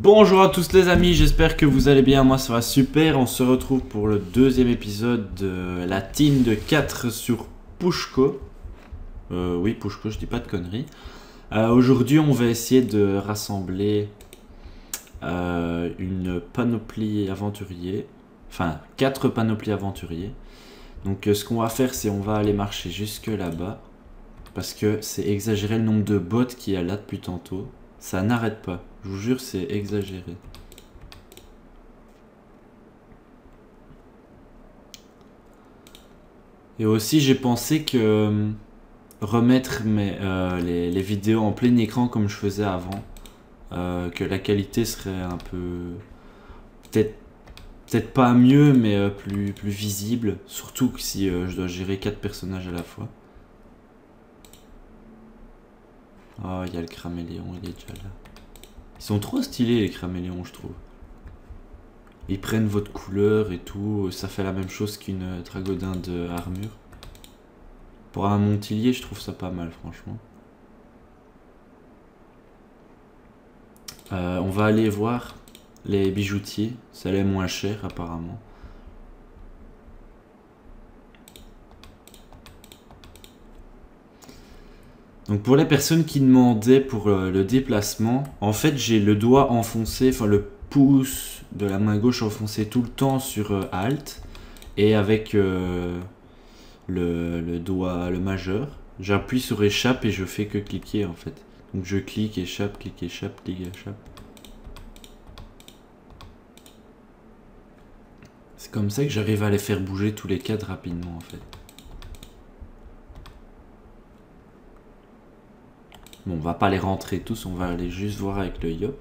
Bonjour à tous les amis, j'espère que vous allez bien, moi ça va super. On se retrouve pour le deuxième épisode de la team de 4 sur Pushko. Oui, Pushko, je dis pas de conneries. Aujourd'hui on va essayer de rassembler une panoplie aventurier. Enfin, 4 panoplies aventuriers. Donc ce qu'on va faire, c'est on va aller marcher jusque là-bas. Parce que c'est exagéré le nombre de bots qu'il y a là depuis tantôt. Ça n'arrête pas. Je vous jure, c'est exagéré. Et aussi, j'ai pensé que remettre les vidéos en plein écran comme je faisais avant, que la qualité serait un peu... Peut-être pas mieux, mais plus visible. Surtout que si je dois gérer 4 personnages à la fois. Oh, il y a le craméléon, il est déjà là. Ils sont trop stylés les craméléons, je trouve. Ils prennent votre couleur et tout, ça fait la même chose qu'une dragodin de armure. Pour un montilier, je trouve ça pas mal, franchement. On va aller voir les bijoutiers, ça l'est moins cher apparemment. Donc pour les personnes qui demandaient pour le déplacement, en fait j'ai le doigt enfoncé, enfin le pouce de la main gauche enfoncé tout le temps sur Alt, et avec le doigt, le majeur, j'appuie sur échappe et je fais que cliquer en fait. Donc je clique, échappe, clique, échappe, clique, échappe. C'est comme ça que j'arrive à les faire bouger tous les 4 rapidement en fait. Bon, on va pas les rentrer tous, on va aller juste voir avec le yop.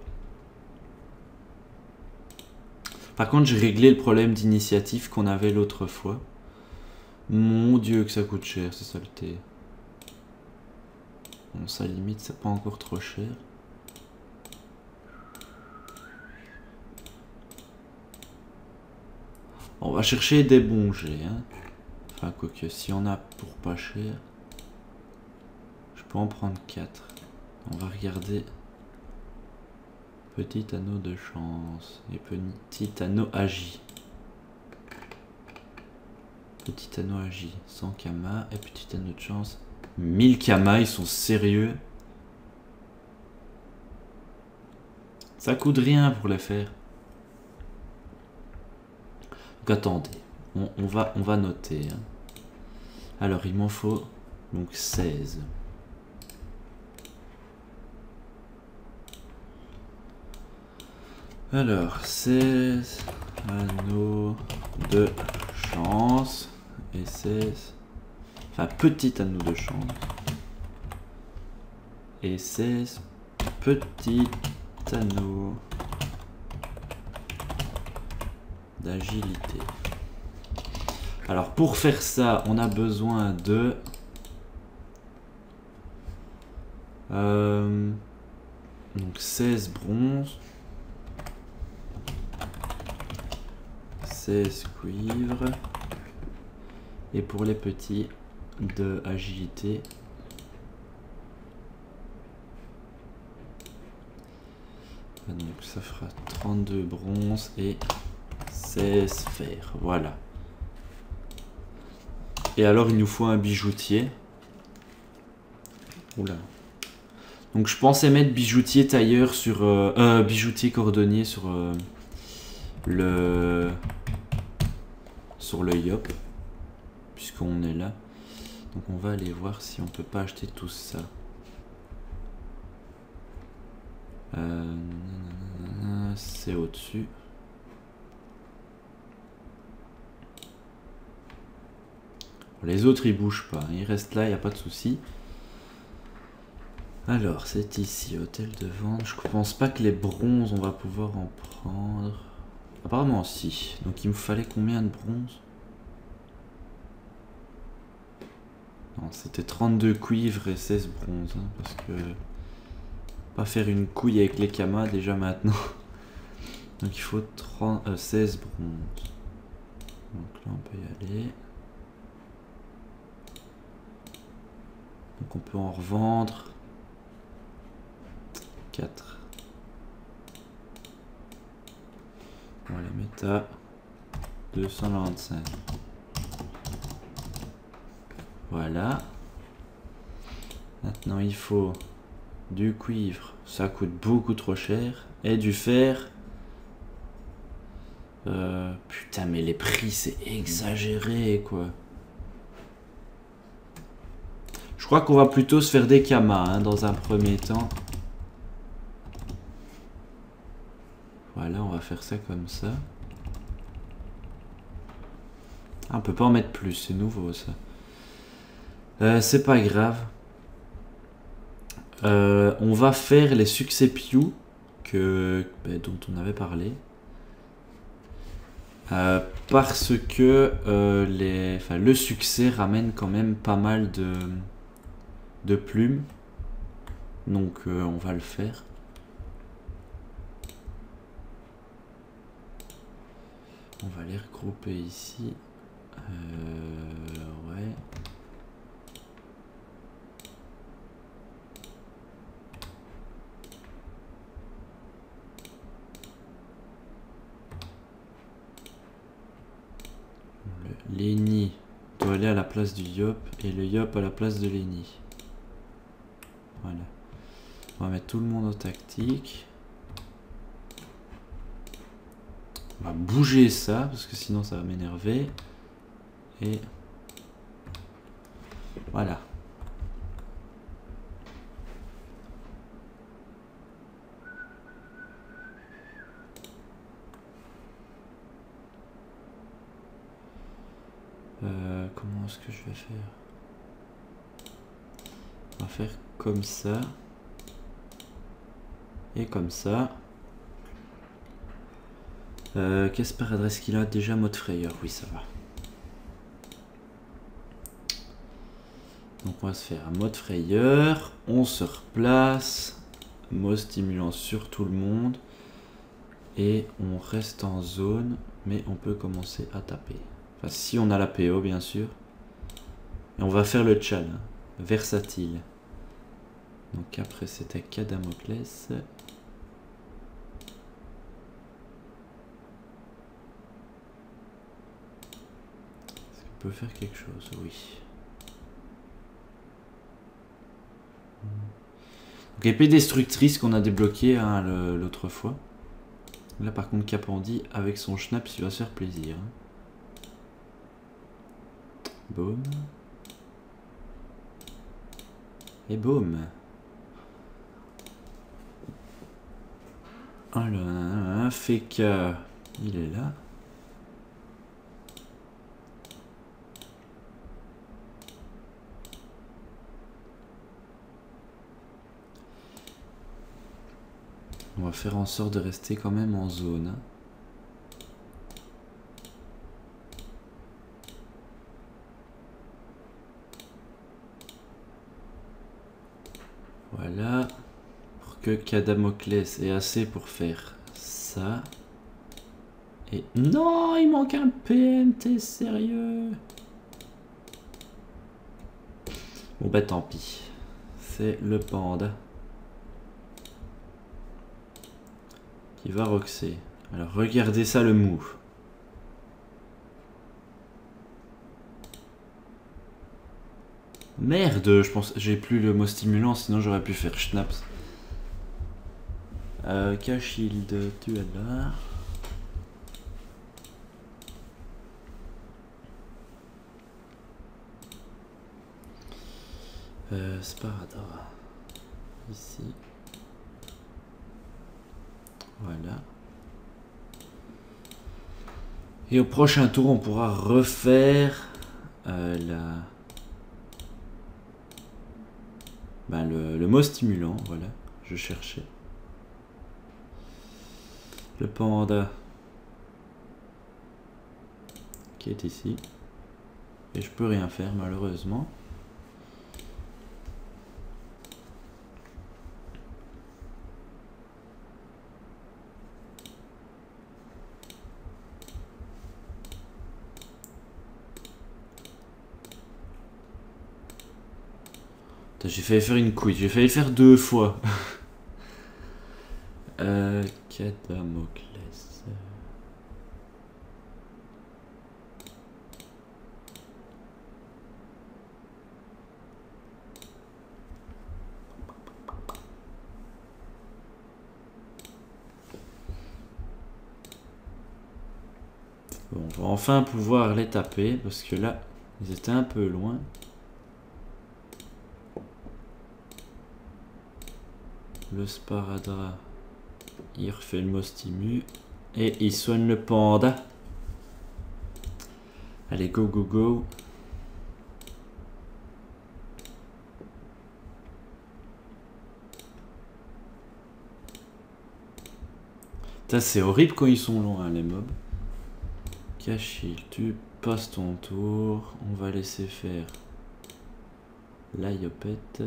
Par contre, j'ai réglé le problème d'initiative qu'on avait l'autre fois. Mon dieu que ça coûte cher, c'est saleté. Bon, ça limite, c'est pas encore trop cher. On va chercher des bons jets, hein. Enfin, quoique, si on a pour pas cher, je peux en prendre 4. On va regarder. Petit anneau de chance et petit anneau agi. Petit anneau agi, 100 kama et petit anneau de chance. 1000 kama, ils sont sérieux. Ça coûte rien pour les faire. Donc attendez, on va noter. Hein. Alors il m'en faut donc 16. Alors 16 anneaux de chance et 16... Enfin petit anneau de chance. Et 16 petits anneaux d'agilité. Alors pour faire ça, on a besoin de... donc 16 bronzes. 16 cuivres. Et pour les petits de agilité, donc ça fera 32 bronzes et 16 fer. Voilà. Et alors il nous faut un bijoutier. Oula. Donc je pensais mettre bijoutier tailleur sur... bijoutier cordonnier sur le yop. Puisqu'on est là. Donc on va aller voir si on peut pas acheter tout ça. C'est au-dessus. Les autres ils bougent pas, ils restent là, il n'y a pas de souci. Alors c'est ici, hôtel de vente. Je pense pas que les bronzes on va pouvoir en prendre. Apparemment si. Donc il me fallait combien de bronzes? Non, c'était 32 cuivres et 16 bronzes. Hein, parce que... Pas faire une couille avec les kamas déjà maintenant. Donc il faut 16 bronzes. Donc là on peut y aller. Donc on peut en revendre 4. On va les mettre à 295. Voilà. Maintenant il faut du cuivre. Ça coûte beaucoup trop cher. Et du fer. Putain mais les prix c'est exagéré quoi. Je crois qu'on va plutôt se faire des kamas hein, dans un premier temps. Voilà, on va faire ça comme ça. Ah, on peut pas en mettre plus, c'est nouveau ça. C'est pas grave. On va faire les succès Pew dont on avait parlé. Parce que le succès ramène quand même pas mal de plumes. Donc on va le faire. On va les regrouper ici. Ouais. Le Lenny doit aller à la place du Yop et le Yop à la place de Lenny. Voilà. On va mettre tout le monde en tactique. On va bouger ça parce que sinon ça va m'énerver. Et voilà. Comment est-ce que je vais faire? On va faire comme ça. Et comme ça. Qu'est-ce par adresse qu'il a déjà? Mode frayeur, oui ça va. Donc on va se faire un mode frayeur. On se replace. Mot stimulant sur tout le monde. Et on reste en zone. Mais on peut commencer à taper. Enfin si on a la PO bien sûr. Et on va faire le Tchal. Hein, versatile. Donc après c'était Kadamoclès. Peut faire quelque chose, oui. Donc épée destructrice qu'on a débloqué hein, l'autre fois. Là par contre Capandi avec son schnaps il va se faire plaisir. Boum. Et boum. Alors, Feka, il est là. On va faire en sorte de rester quand même en zone. Voilà. Pour que Kadamoclès ait assez pour faire ça. Et non, il manque un PM, t'es sérieux? Bon bah tant pis. C'est le panda qui va roxer. Alors regardez ça le move. Merde, je pense j'ai plus le mot stimulant, sinon j'aurais pu faire schnaps. K-Shield, tu es là. Sparadra. Ici. Voilà. Et au prochain tour, on pourra refaire le mot stimulant. Voilà, je cherchais. Le panda qui est ici. Et je peux rien faire malheureusement. J'ai failli faire une couille, j'ai failli faire 2 fois. Kadamoclès. Bon, on va enfin pouvoir les taper parce que là, ils étaient un peu loin. Le sparadrap, il refait le Mostimu et il soigne le panda. Allez, go, go, go. C'est horrible quand ils sont loin, les mobs. Kachil, tu passes ton tour. On va laisser faire la yopette.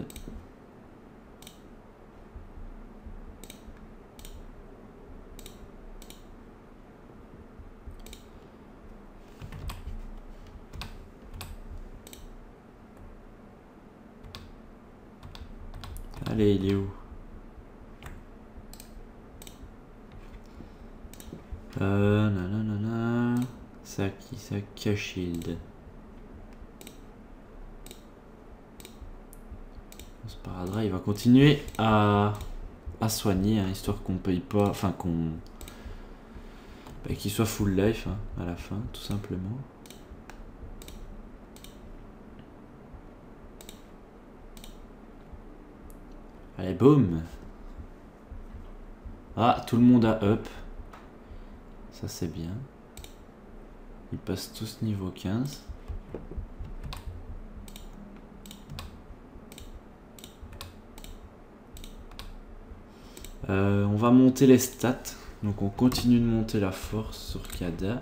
Allez, il est où? Nanana. Ça qui? Ça Kachil. Sparadrap, il va continuer à soigner, hein, histoire qu'on paye pas. Enfin, qu'on. Bah, qu'il soit full life hein, à la fin, tout simplement. Allez, boum! Ah, tout le monde a up. Ça, c'est bien. Ils passent tous niveau 15. On va monter les stats. Donc on continue de monter la force sur Kada.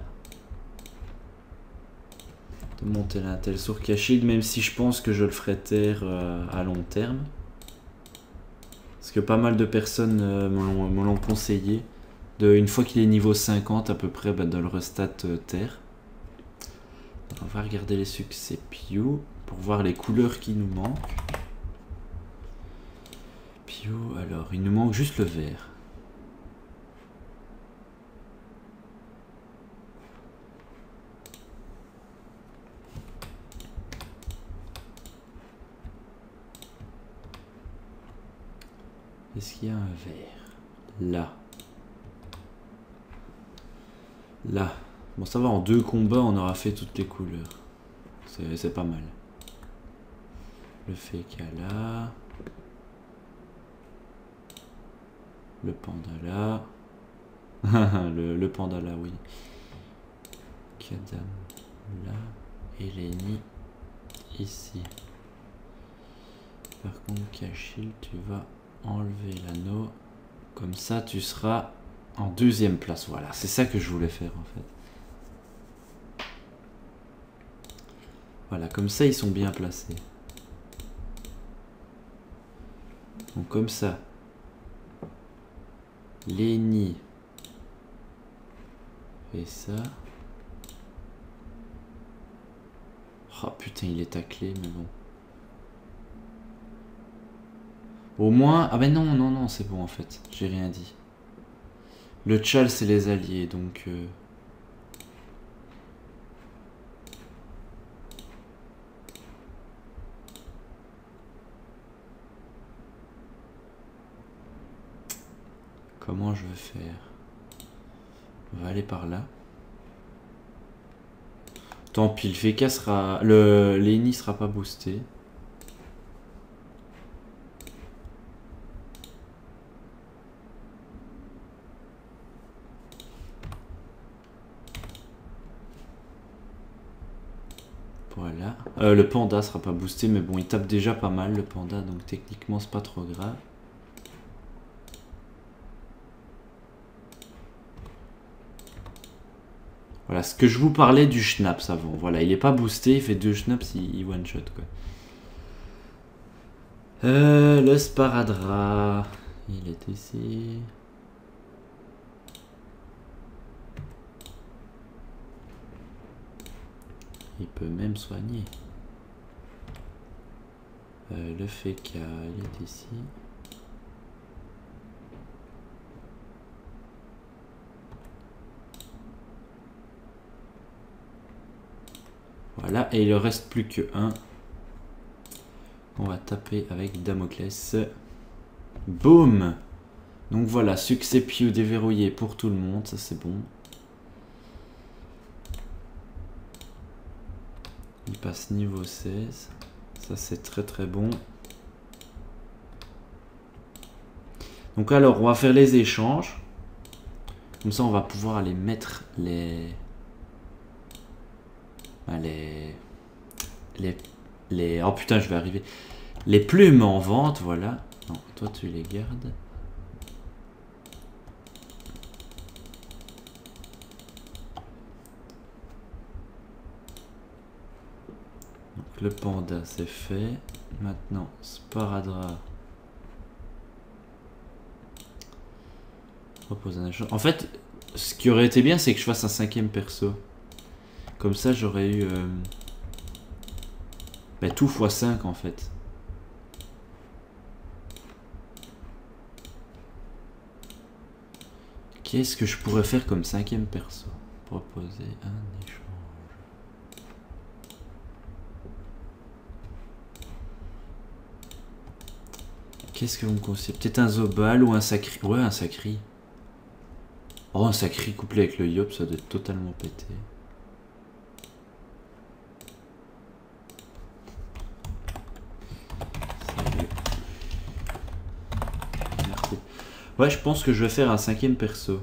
De monter l'intel sur Kachil, même si je pense que je le ferai taire à long terme. Parce que pas mal de personnes me l'ont conseillé. Une fois qu'il est niveau 50 à peu près, bah, de le restat terre. On va regarder les succès Pio pour voir les couleurs qui nous manquent. Pio, alors il nous manque juste le vert. Est-ce qu'il y a un vert? Là. Là. Bon, ça va, en 2 combats, on aura fait toutes les couleurs. C'est pas mal. Le Feka là. Le panda là. le panda là, oui. Kadam là. Et Lenny ici. Par contre, Kachil, tu vas enlever l'anneau. Comme ça, tu seras en 2e place. Voilà, c'est ça que je voulais faire en fait. Voilà, comme ça, ils sont bien placés. Donc comme ça. Lenny fait ça. Oh putain, il est taclé, mais bon. Au moins... Ah ben non, non, non, c'est bon en fait. J'ai rien dit. Le Tchal, c'est les alliés, donc... Comment je vais faire? On va aller par là. Tant pis, le Feka sera... Lenny sera pas boosté. Voilà. Le panda sera pas boosté, mais bon, il tape déjà pas mal le panda, donc techniquement c'est pas trop grave. Voilà, ce que je vous parlais du Schnaps avant. Voilà, il est pas boosté, il fait 2 Schnaps, il one shot quoi. Le sparadrap, il est ici. Il peut même soigner. Le Feka, il est ici. Voilà, et il ne reste plus que un. On va taper avec Damoclès. Boum! Donc voilà, succès Pio déverrouillé pour tout le monde, ça c'est bon. passe niveau 16. Ça c'est très très bon. Donc alors on va faire les échanges. Comme ça on va pouvoir aller mettre les oh putain je vais arriver. Les plumes en vente, voilà. Non, toi tu les gardes. Donc le panda c'est fait. Maintenant sparadrap. Propose un échange. En fait, ce qui aurait été bien c'est que je fasse un 5e perso. Comme ça j'aurais eu tout x5 en fait. Qu'est-ce que je pourrais faire comme 5e perso? Proposer un échange. Qu'est-ce que vous me conseillez? Peut-être un Zobal ou un Sacri. Ouais, un Sacri. Oh, un Sacri couplé avec le Yop, ça doit être totalement pété. Merci. Ouais, je pense que je vais faire un 5e perso.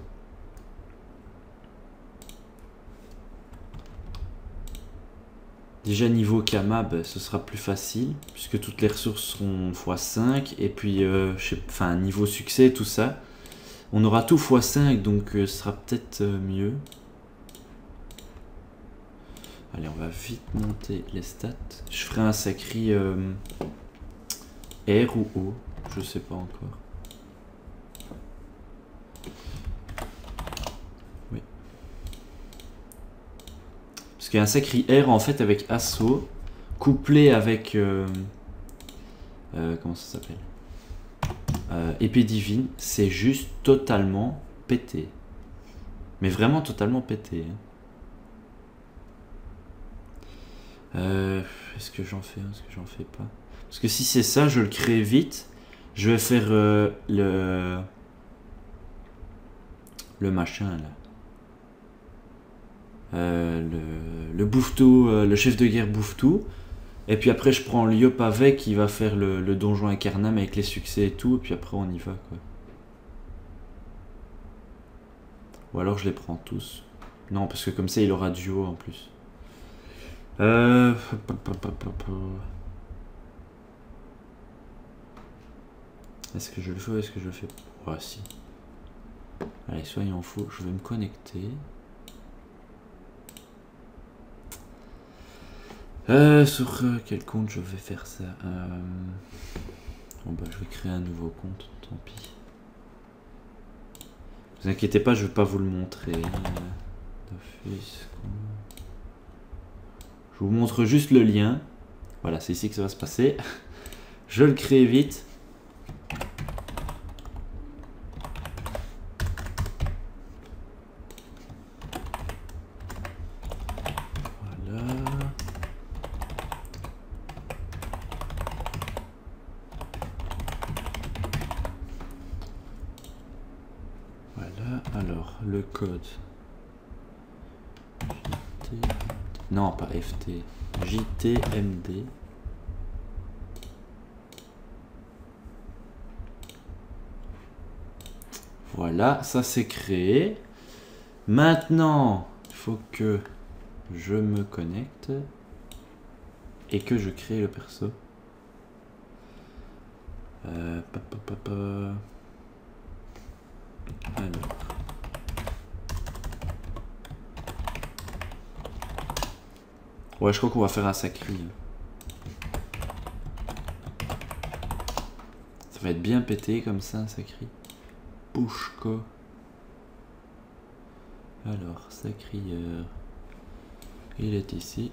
Déjà niveau Kama, ce sera plus facile, puisque toutes les ressources seront x5, et puis niveau succès, tout ça, on aura tout x5, donc ce sera peut-être mieux. Allez, on va vite monter les stats. Je ferai un sacré R ou O, je sais pas encore. Oui. Parce qu'il y a un sacré R en fait avec assaut, couplé avec... comment ça s'appelle? Épée divine, c'est juste totalement pété. Mais vraiment totalement pété. Est-ce que j'en fais un? Est-ce que j'en fais pas? Parce que si c'est ça, je le crée vite. Je vais faire le machin là. Le bouffe-tout, le chef de guerre bouffe-tout. Et puis après je prends Lyop avec, il va faire le donjon incarnam avec les succès et tout, et puis après on y va quoi. Ou alors je les prends tous. Non, parce que comme ça il aura duo en plus. Est-ce que je le fais ou est-ce que je le fais? Ouais, si. Allez, soyons fous, je vais me connecter. Sur quel compte je vais faire ça? Bon bah je vais créer un nouveau compte, tant pis. Vous inquiétez pas, je vais pas vous le montrer. Je vous montre juste le lien. Voilà, c'est ici que ça va se passer. Je le crée vite. Alors, le code. Non, pas FT. JTMD. Voilà, ça c'est créé. Maintenant, il faut que je me connecte et que je crée le perso. Alors. Ouais, je crois qu'on va faire un sacré. Ça va être bien pété comme ça, un sacré. Pushko. Alors, sacrieur. Il est ici.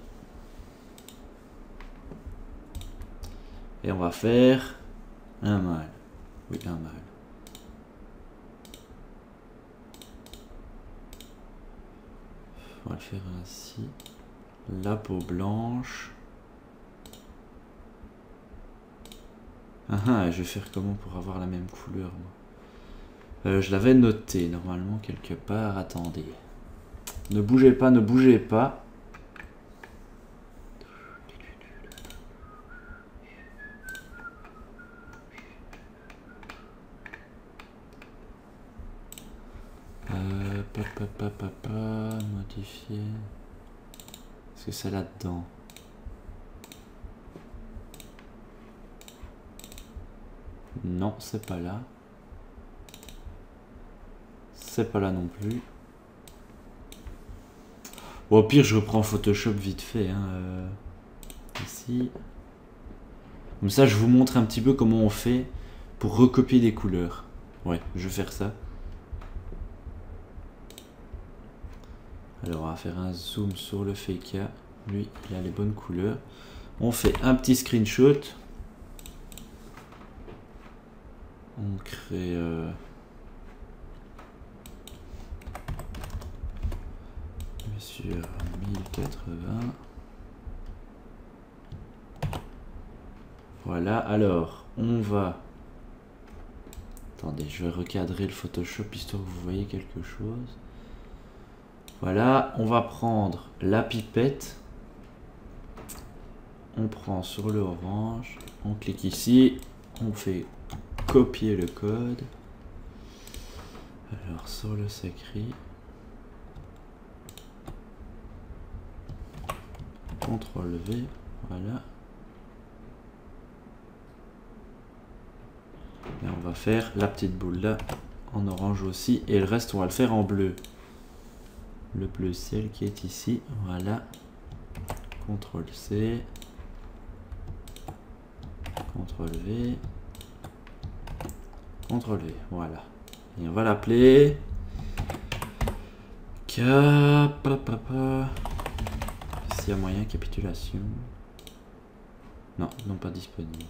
Et on va faire un mâle. Oui, un mâle. On va le faire ainsi. La peau blanche. Ah, je vais faire comment pour avoir la même couleur moi. Je l'avais noté normalement quelque part. Attendez. Ne bougez pas, ne bougez pas. Modifier. Est-ce que c'est là-dedans? Non, c'est pas là. C'est pas là non plus. Bon, au pire, je reprends Photoshop vite fait. Hein, ici. Comme ça, je vous montre un petit peu comment on fait pour recopier des couleurs. Ouais, je vais faire ça. Alors, on va faire un zoom sur le Faker. Lui, il a les bonnes couleurs. On fait un petit screenshot. On crée... sur 1080. Voilà, alors, on va... Attendez, je vais recadrer le Photoshop histoire que vous voyez quelque chose. Voilà, on va prendre la pipette. On prend sur le orange. On clique ici. On fait copier le code. Alors, sur le sacré. CTRL V. Voilà. Et on va faire la petite boule là en orange aussi. Et le reste, on va le faire en bleu. Le bleu ciel qui est ici. Voilà. CTRL C. CTRL V. CTRL V. Voilà. Et on va l'appeler S'il y a moyen, capitulation. Non, non pas disponible.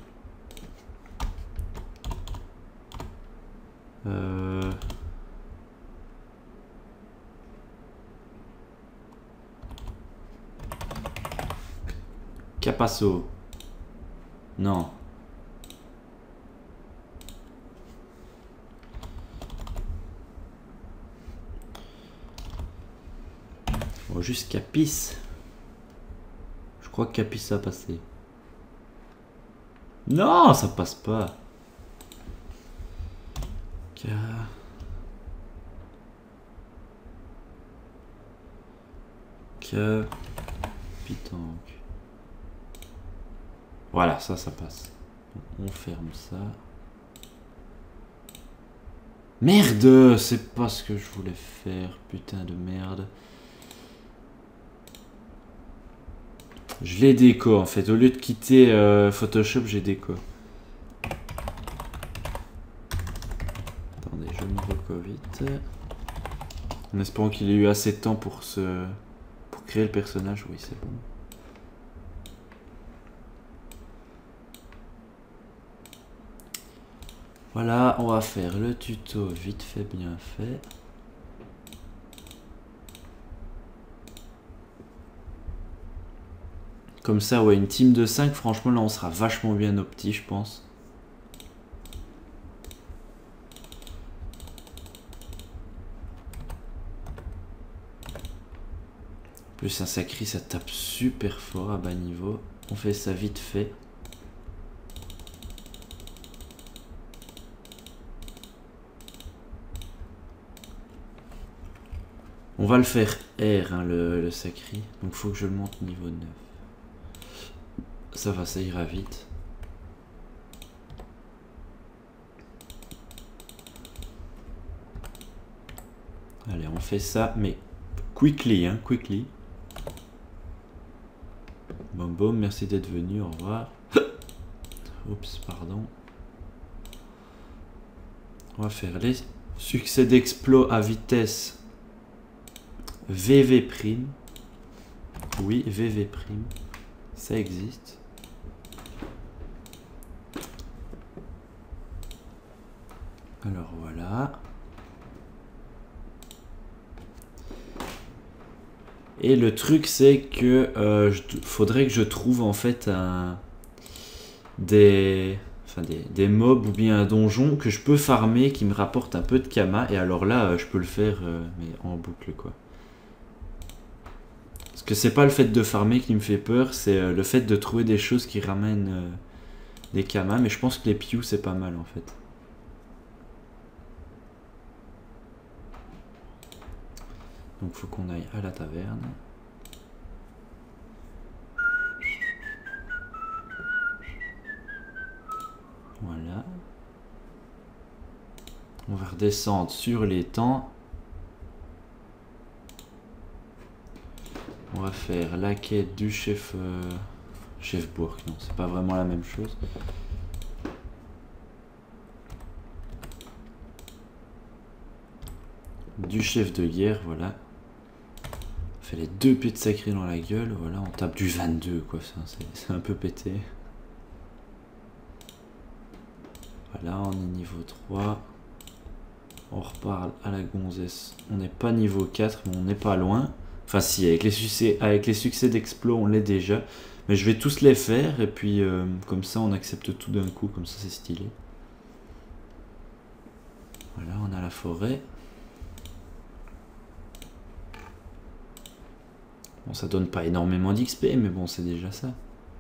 Capasso. Non. Bon, juste Capis. Je crois que Capis ça a passé. Non, ça passe pas. Pitanque. Voilà, ça passe. On ferme ça. Merde, c'est pas ce que je voulais faire. Putain de merde. Je l'ai déco en fait. Au lieu de quitter Photoshop, j'ai déco. Attendez, je me reco vite. En espérant qu'il ait eu assez de temps pour créer le personnage. Oui, c'est bon. Voilà, on va faire le tuto vite fait, bien fait. Comme ça, ouais, une team de 5, franchement, là, on sera vachement bien opti, je pense. Plus un sacré, ça tape super fort à bas niveau. On fait ça vite fait. On va le faire R, hein, le sacré. Donc, il faut que je le monte niveau 9. Ça va, ça ira vite. Allez, on fait ça, mais quickly, hein, quickly. Boum boum, merci d'être venu, au revoir. Oups, pardon. On va faire les succès d'exploit à vitesse VV'. Oui, VV'. Ça existe. Alors voilà. Et le truc c'est que faudrait que je trouve en fait des mobs ou bien un donjon que je peux farmer qui me rapporte un peu de kama. Et alors là je peux le faire mais en boucle quoi. Parce que c'est pas le fait de farmer qui me fait peur, c'est le fait de trouver des choses qui ramènent des kama. Mais je pense que les pious c'est pas mal en fait. Donc faut qu'on aille à la taverne. Voilà. On va redescendre sur l'étang. On va faire la quête du chef... chef Bourg, non, c'est pas vraiment la même chose. Du chef de guerre, voilà. On fait les 2 pieds de sacré dans la gueule, voilà, on tape du 22, quoi, c'est un peu pété. Voilà, on est niveau 3. On reparle à la gonzesse. On n'est pas niveau 4, mais on n'est pas loin. Enfin si, avec les succès d'Explo, on l'est déjà. Mais je vais tous les faire, et puis comme ça, on accepte tout d'un coup, comme ça c'est stylé. Voilà, on a la forêt. Bon, ça donne pas énormément d'XP, mais bon, c'est déjà ça.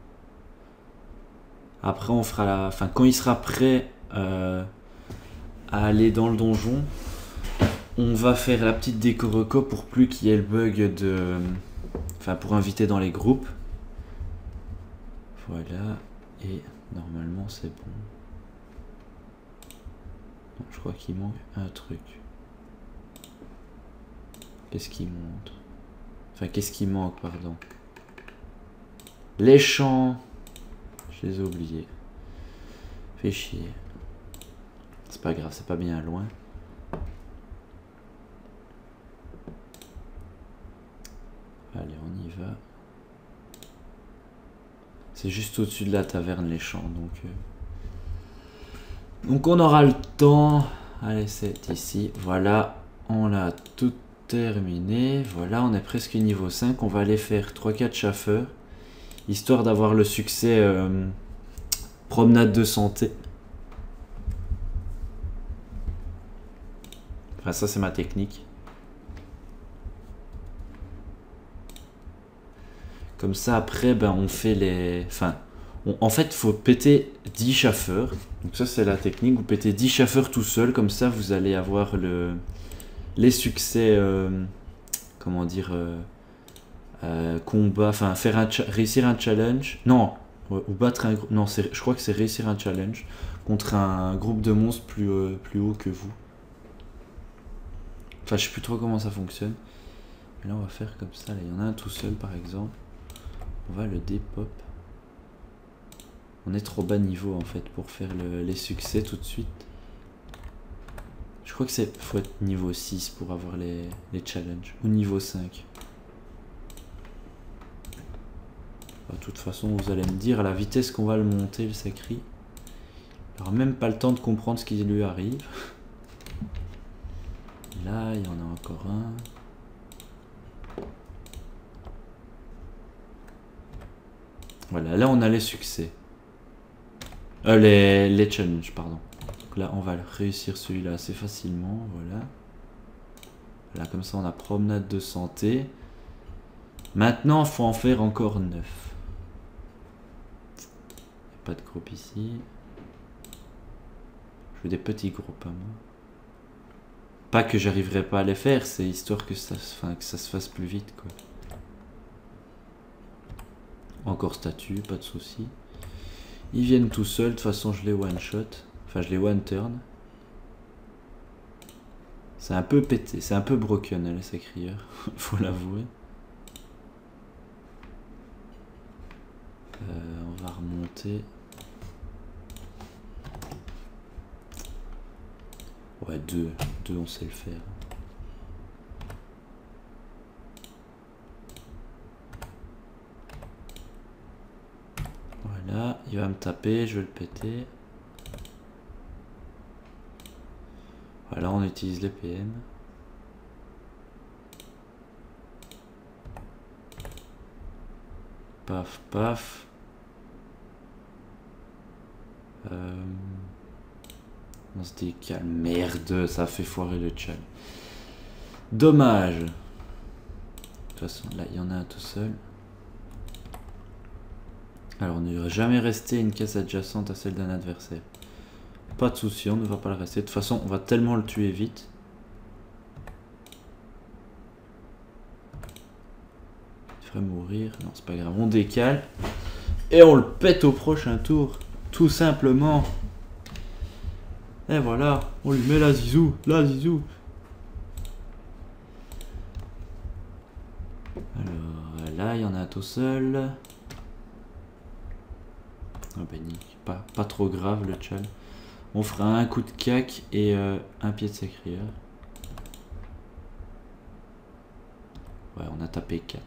Après, on fera la... Enfin, quand il sera prêt à aller dans le donjon, on va faire la petite déco reco pour plus qu'il y ait le bug de... Enfin, pour inviter dans les groupes. Voilà. Et normalement, c'est bon. Non, je crois qu'il manque un truc. Qu'est-ce qui monte? Enfin, qu'est-ce qui manque, pardon? Les champs. Je les ai oubliés. Fait chier. C'est pas grave, c'est pas bien loin. Allez, on y va. C'est juste au-dessus de la taverne, les champs, donc on aura le temps. Allez, c'est ici. Voilà, on l'a tout terminé. Voilà, on est presque niveau 5. On va aller faire 3-4 chauffeurs, histoire d'avoir le succès promenade de santé. Enfin, ça, c'est ma technique. Comme ça, après, ben, on fait les... Enfin, en fait, il faut péter 10 chauffeurs. Donc ça, c'est la technique. Vous pétez 10 chauffeurs tout seul. Comme ça, vous allez avoir les succès... comment dire... combat... Enfin, réussir un challenge. Non, ou battre un groupe... Non, je crois que c'est réussir un challenge contre un groupe de monstres plus haut que vous. Enfin, je sais plus trop comment ça fonctionne. Mais là, on va faire comme ça. Là, il y en a un tout seul, par exemple. On va le dépop. On est trop bas niveau en fait pour faire les succès tout de suite. Je crois que faut être niveau 6 pour avoir les challenges. Ou niveau 5. De toute façon, vous allez me dire à la vitesse qu'on va le monter, le sacri. Il n'aura même pas le temps de comprendre ce qui lui arrive. Là, il y en a encore un. Voilà, là on a les succès. Les challenges, pardon. Donc là, on va réussir celui-là assez facilement, voilà. Là, comme ça, on a promenade de santé. Maintenant, il faut en faire encore 9. Pas de groupe ici. Je veux des petits groupes à moi. Pas que j'arriverai pas à les faire, c'est histoire que ça se fasse plus vite, quoi. Encore statut, pas de souci. Ils viennent tout seuls, de toute façon je les one shot. Enfin je les one turn. C'est un peu pété, c'est un peu broken les sacrieurs, faut l'avouer. On va remonter. Ouais, 2 on sait le faire. Voilà, il va me taper, je vais le péter. Voilà, on utilise les PM. Paf, paf. On se décale. Merde, ça a fait foirer le chat. Dommage. De toute façon, là, il y en a un tout seul. Alors, on ne va jamais rester une caisse adjacente à celle d'un adversaire. Pas de souci, on ne va pas le rester. De toute façon, on va tellement le tuer vite. ferait mourir. Non, c'est pas grave. On décale. Et on le pète au prochain tour. Tout simplement. Et voilà. On lui met la zizou. La zizou. Alors là, il y en a un tout seul. Ah ben, pas trop grave le tchal. On fera un coup de cac et un pied de sacrière. Ouais, on a tapé 4.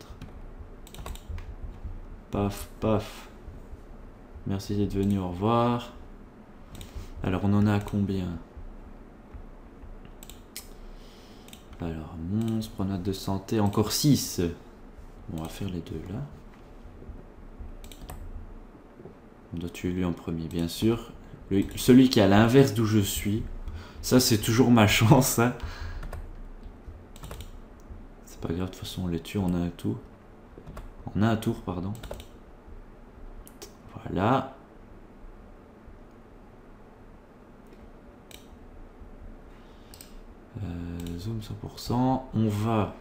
Paf, paf. Merci d'être venu, au revoir. Alors, on en a à combien? Alors, monstre, promenade de santé, encore 6. On va faire les deux là. On doit tuer lui en premier, bien sûr. Celui qui est à l'inverse d'où je suis. Ça, c'est toujours ma chance. Hein. C'est pas grave, de toute façon, on les tue en un tour. En un tour, pardon. Voilà. Zoom 100%. On va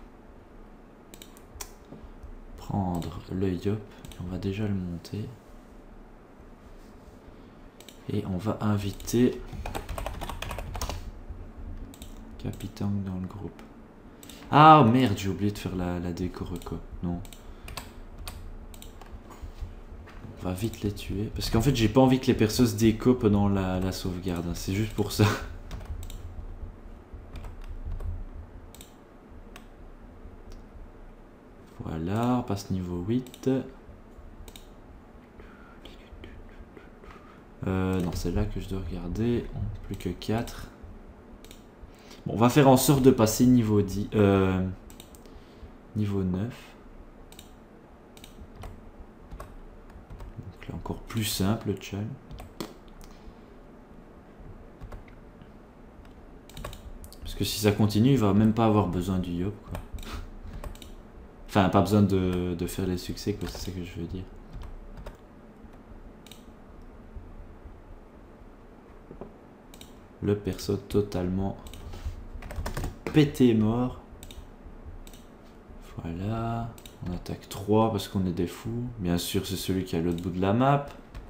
prendre le yop. On va déjà le monter. Et on va inviter Capitaine dans le groupe. Ah merde, j'ai oublié de faire la déco reco. Non. On va vite les tuer. Parce qu'en fait, j'ai pas envie que les persos se déco pendant la sauvegarde. Hein. C'est juste pour ça. Voilà, on passe niveau 8. Non, c'est là que je dois regarder. Plus que 4. Bon, on va faire en sorte de passer niveau 10. Niveau 9. Donc là, encore plus simple le challenge. Parce que si ça continue, il va même pas avoir besoin du yop, quoi. Enfin, pas besoin de faire les succès, quoi. C'est ça que je veux dire. Le perso totalement pété mort. Voilà. On attaque 3 parce qu'on est des fous. Bien sûr, c'est celui qui est à l'autre bout de la map.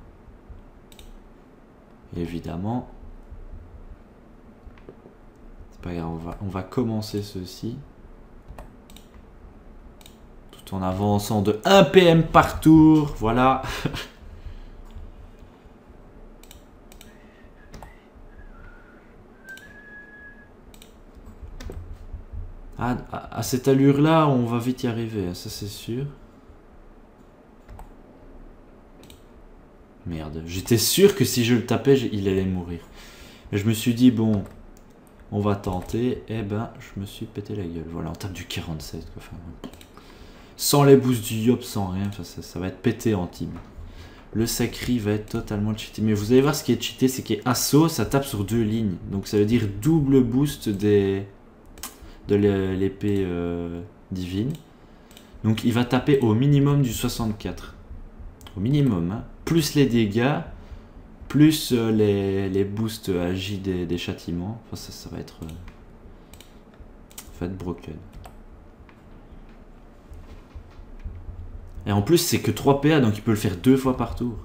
Et évidemment. C'est pas grave, on va commencer ceci. Tout en avançant de 1 PM par tour. Voilà. À cette allure-là, on va vite y arriver, ça c'est sûr. Merde, j'étais sûr que si je le tapais, il allait mourir. Et je me suis dit, bon, on va tenter. Eh ben, je me suis pété la gueule. Voilà, on tape du 47. Quoi. Enfin, sans les boosts du yop, sans rien, enfin, ça va être pété en team. Le sacri va être totalement cheaté. Mais vous allez voir ce qui est cheaté, c'est qu'assaut, ça tape sur 2 lignes. Donc ça veut dire double boost de l'épée divine. Donc il va taper au minimum du 64. Au minimum, hein. Plus les dégâts, plus les boosts agis des châtiments. Enfin ça va être broken. Et en plus c'est que 3 PA, donc il peut le faire 2 fois par tour.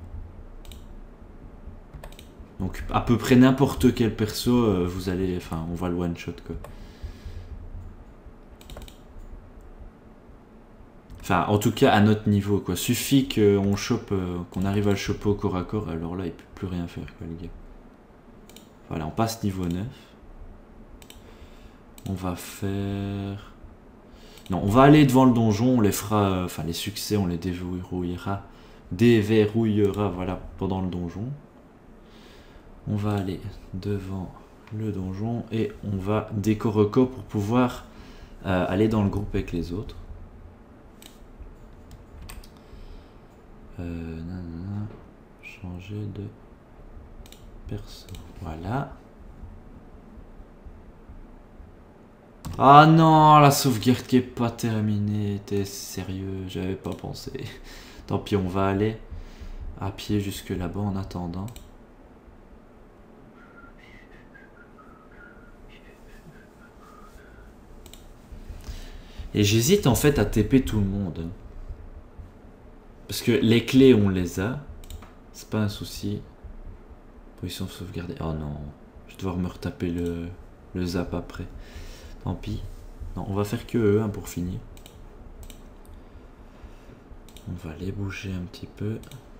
Donc à peu près n'importe quel perso, vous allez, enfin on va le one shot quoi. Enfin, en tout cas, à notre niveau, quoi. Suffit qu'on chope, qu'on arrive à le choper au corps à corps, alors là, il peut plus rien faire, quoi, les gars. Voilà, on passe niveau 9. On va faire... Non, on va aller devant le donjon, on les fera... Enfin, les succès, on les déverrouillera. Voilà, pendant le donjon. On va aller devant le donjon et on va déco reco pour pouvoir aller dans le groupe avec les autres. Changer de perso. Voilà. Ah non, la sauvegarde qui est pas terminée. T'es sérieux? J'avais pas pensé. Tant pis, on va aller à pied jusque là-bas en attendant. Et j'hésite en fait à TP tout le monde. Parce que les clés, on les a. C'est pas un souci. Position sauvegardée. Oh non. Je vais devoir me retaper le zap après. Tant pis. Non, on va faire que eux, hein, pour finir. On va les bouger un petit peu.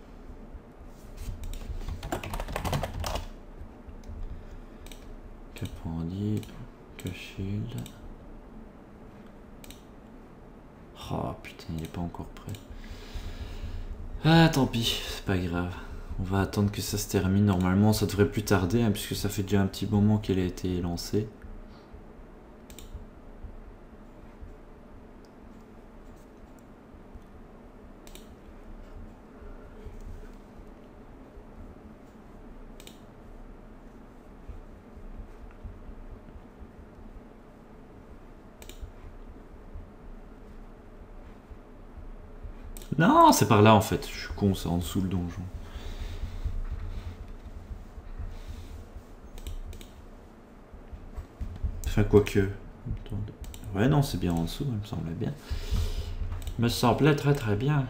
Que Pandy, que Shield. Oh putain, il est pas encore prêt. Ah, tant pis, c'est pas grave. On va attendre que ça se termine. Normalement, ça devrait plus tarder, hein, puisque ça fait déjà un petit moment qu'elle a été lancée. Non, c'est par là en fait. Je suis con, c'est en dessous le donjon. Enfin, quoique. Ouais, non, c'est bien en dessous, il me semblait bien. Il me semblait très très bien.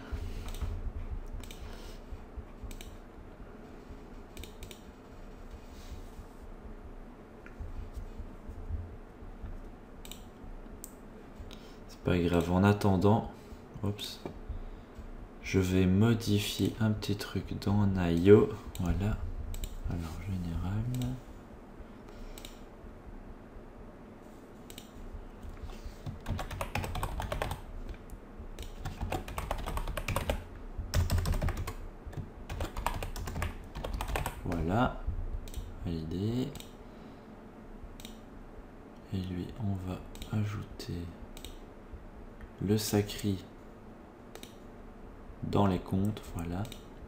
C'est pas grave, en attendant. Oups. Je vais modifier un petit truc dans Nayo. Voilà. Alors, général. Voilà. Validé. Et lui, on va ajouter le sacri dans les comptes. Voilà.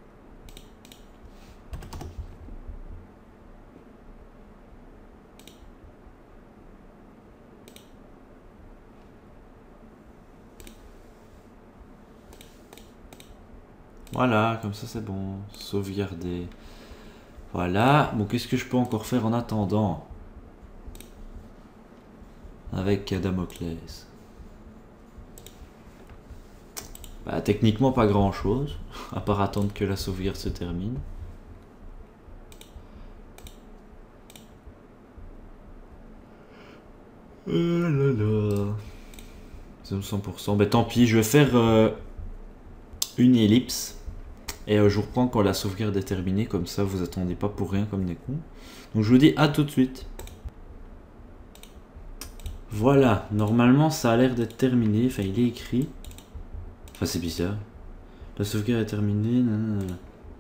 Voilà, comme ça c'est bon. Sauvegarder. Voilà. Bon, qu'est-ce que je peux encore faire en attendant? Avec Damoclès. Bah, techniquement pas grand chose. À part attendre que la sauvegarde se termine. Oh là là. 100%. Bah tant pis, je vais faire une ellipse. Et je vous reprends quand la sauvegarde est terminée. Comme ça, vous attendez pas pour rien comme des cons. Donc je vous dis à tout de suite. Voilà. Normalement, ça a l'air d'être terminé. Enfin, il est écrit. Enfin, c'est bizarre. La sauvegarde est terminée. Nanana.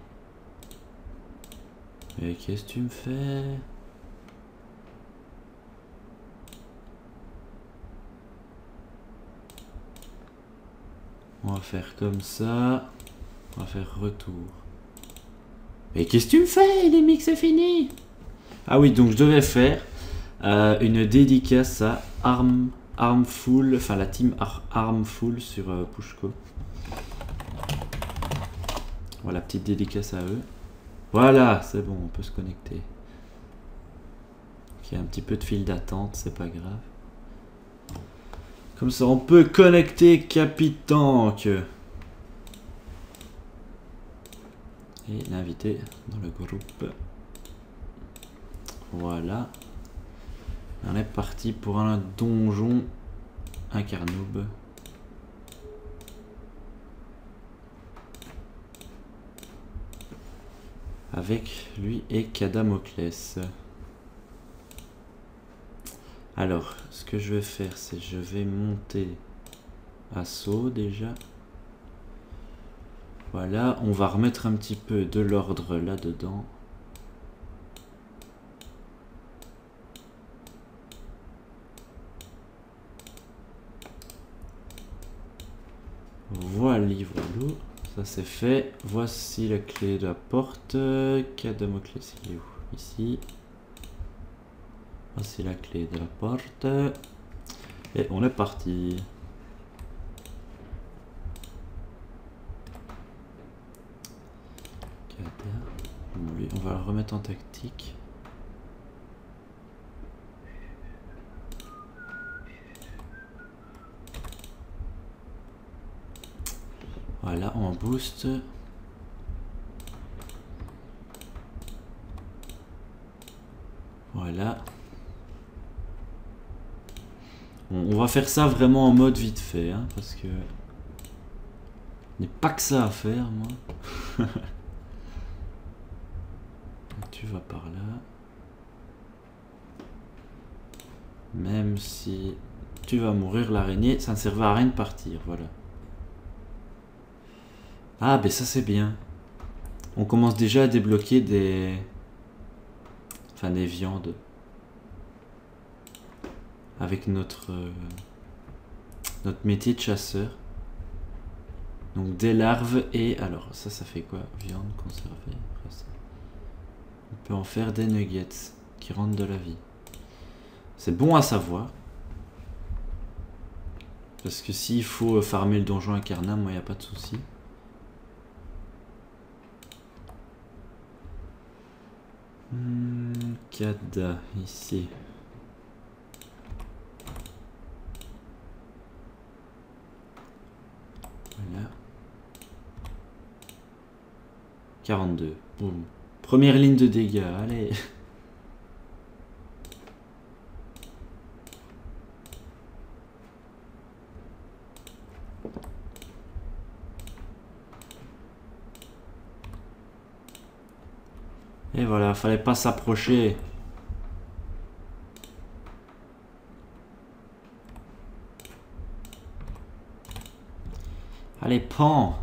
Mais qu'est-ce que tu me fais? On va faire comme ça. On va faire retour. Mais qu'est-ce que tu me fais? Les mix c'est fini. Ah oui, donc je devais faire une dédicace à Armful, enfin la team Armful sur Pushko. Voilà, petite dédicace à eux. Voilà, c'est bon, on peut se connecter. Il y a un petit peu de file d'attente, c'est pas grave. Comme ça, on peut connecter Capitank. Et l'inviter dans le groupe. Voilà. On est parti pour un donjon Incarnoob. Avec lui et Kadamoclès. Alors, ce que je vais faire, c'est je vais monter assaut déjà. Voilà, on va remettre un petit peu de l'ordre là-dedans. Voilà, voilà. Ça c'est fait. Voici la clé de la porte. Kadamoclès, il est où? Ici. Voici la clé de la porte. Et on est parti. Lui, on va le remettre en tactique. Voilà, on booste. Voilà. On va faire ça vraiment en mode vite fait, hein, parce que... Il n'est pas que ça à faire, moi. Tu vas par là. Même si tu vas mourir l'araignée, ça ne servait à rien de partir, voilà. Ah, ben ça c'est bien. On commence déjà à débloquer des... Enfin, des viandes. Avec notre métier de chasseur. Donc des larves et... Alors, ça fait quoi? Viande conservée. On peut en faire des nuggets qui rendent de la vie. C'est bon à savoir. Parce que s'il faut farmer le donjon incarnat, moi, il n'y a pas de souci. Cada, ici. Voilà. 42. Boum. Première ligne de dégâts, allez. Et voilà, fallait pas s'approcher. Allez, pends.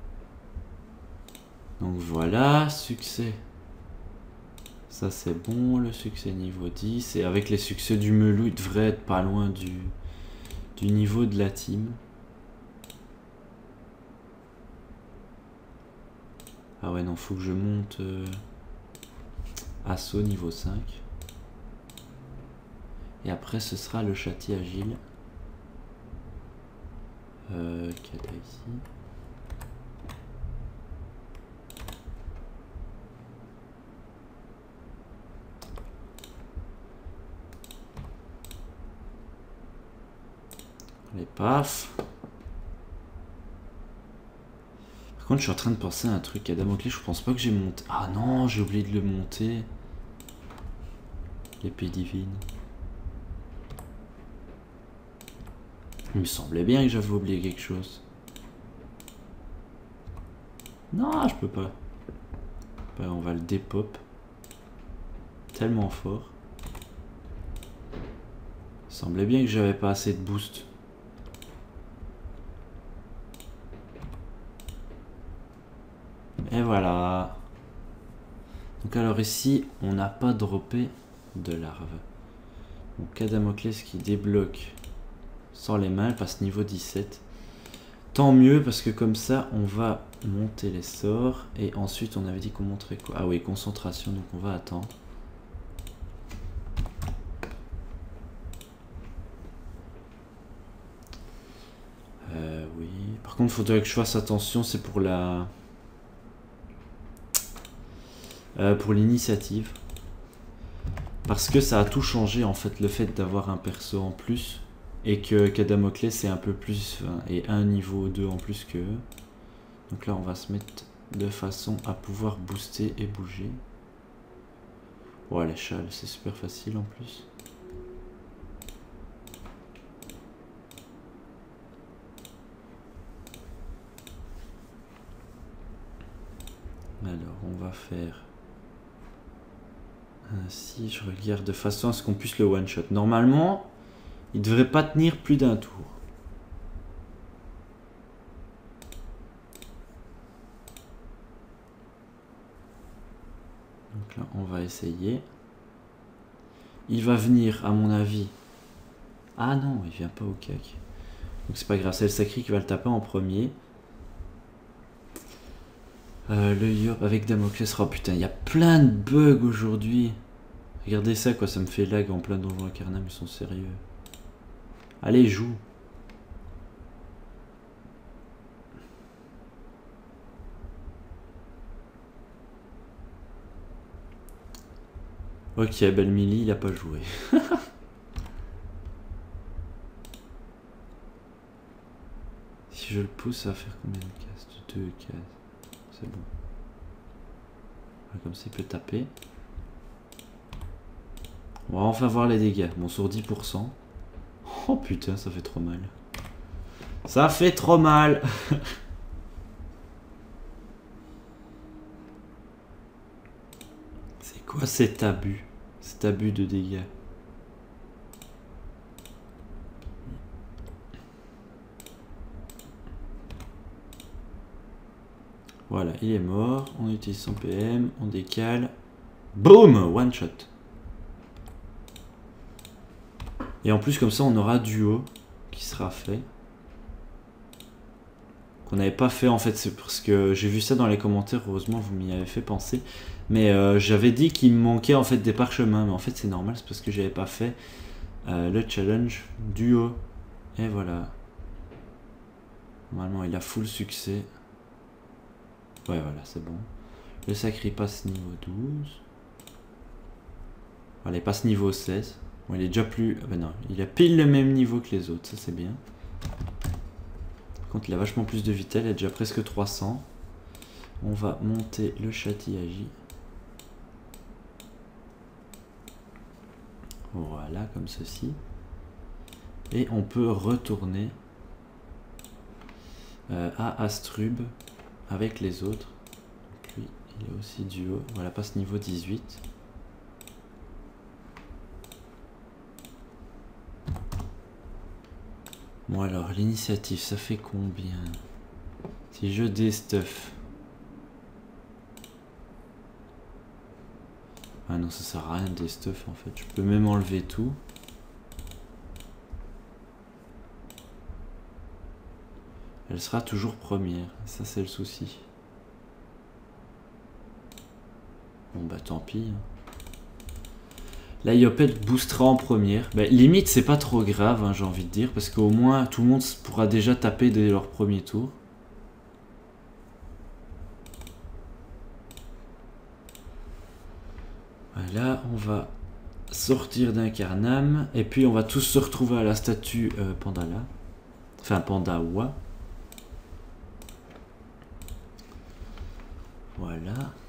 Donc voilà, succès. Ça c'est bon, le succès niveau 10. Et avec les succès du Melou, il devrait être pas loin du niveau de la team. Ah ouais, non, faut que je monte assaut niveau 5. Et après, ce sera le châti agile. Kata ici. Allez, paf. Par contre, je suis en train de penser à un truc à Damoclès. Je pense pas que j'ai monté. Ah non, j'ai oublié de le monter. L'épée divine. Il me semblait bien que j'avais oublié quelque chose. Non, je peux pas. Bah, on va le dépop. Tellement fort. Il semblait bien que j'avais pas assez de boost. Et voilà. Donc alors ici, on n'a pas droppé de larves. Donc Damoclès qui débloque sans les mains, elle passe niveau 17. Tant mieux parce que comme ça, on va monter les sorts. Et ensuite, on avait dit qu'on montrait quoi? Ah oui, concentration, donc on va attendre. Oui. Par contre, il faudrait que je fasse attention, c'est pour la... pour l'initiative. Parce que ça a tout changé en fait, le fait d'avoir un perso en plus. Et que Damoclès c'est un peu plus, et un niveau 2 en plus que eux. Donc là on va se mettre de façon à pouvoir booster et bouger. Ouais, les châles c'est super facile en plus. Alors on va faire ainsi, je regarde de façon à ce qu'on puisse le one shot. Normalement il devrait pas tenir plus d'un tour. Donc là on va essayer. Il va venir à mon avis. Ah non, il vient pas au cac. Donc c'est pas grave, c'est le sacré qui va le taper en premier. Le Yop avec Damoclès. Oh putain, il y a plein de bugs aujourd'hui. Regardez ça quoi, ça me fait lag en plein donjon incarnat, mais ils sont sérieux. Allez, joue. Ok, Belmili, il a pas joué. si je le pousse, ça va faire combien de cases? 2 cases. C'est bon. Comme ça, il peut taper. On va enfin voir les dégâts. Bon, sur 10%. Oh putain, ça fait trop mal. Ça fait trop mal. C'est quoi cet abus? Cet abus de dégâts? Voilà, il est mort. On utilise son PM, on décale. Boom! One shot. Et en plus, comme ça, on aura duo qui sera fait. Qu'on n'avait pas fait en fait, c'est parce que j'ai vu ça dans les commentaires. Heureusement, vous m'y avez fait penser. Mais j'avais dit qu'il me manquait en fait des parchemins. Mais en fait, c'est normal, c'est parce que j'avais pas fait le challenge duo. Et voilà. Normalement, il a full succès. Ouais, voilà, c'est bon. Le sacré passe niveau 12. Voilà, il passe niveau 16. Bon, il est déjà plus... Ah ben non, il a pile le même niveau que les autres, ça c'est bien. Par contre, il a vachement plus de vitesse, il a déjà presque 300. On va monter le châtillagi. Voilà, comme ceci. Et on peut retourner à Astrub avec les autres. Donc lui, il est aussi duo. Voilà, passe niveau 18. Bon alors, l'initiative, ça fait combien? Si je déstuff. Ah non, ça sert à rien de déstuff en fait. Je peux même enlever tout. Elle sera toujours première. Ça, c'est le souci. Bon bah tant pis. La Yopet boostera en première. Bah, limite, c'est pas trop grave, hein, j'ai envie de dire, parce qu'au moins tout le monde pourra déjà taper dès leur premier tour. Voilà, on va sortir d'un Carnam, et puis on va tous se retrouver à la statue Pandala. Enfin, Pandawa. Voilà.